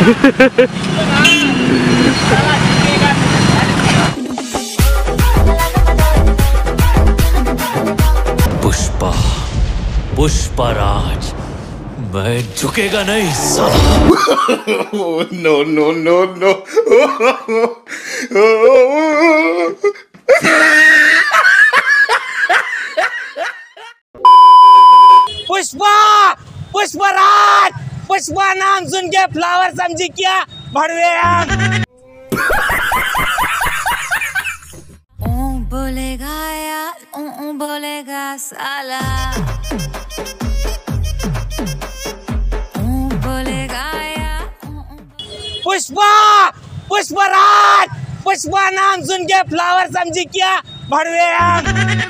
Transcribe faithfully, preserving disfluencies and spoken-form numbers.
पुष्पा, पुष्पा राज, मैं झुकेगा नहीं साला। No no no no. Pushpa, Pushpa Raj, Pushpa नाम सुन के फ्लावर समझी क्या भड़वे हम। ओ बोलेगा यार, ओ ओ बोलेगा साला, ओ बोलेगा यार। पुष्पा, पुष्पा राज, पुष्पा नाम सुन के फ्लावर समझी क्या भड़वे हम।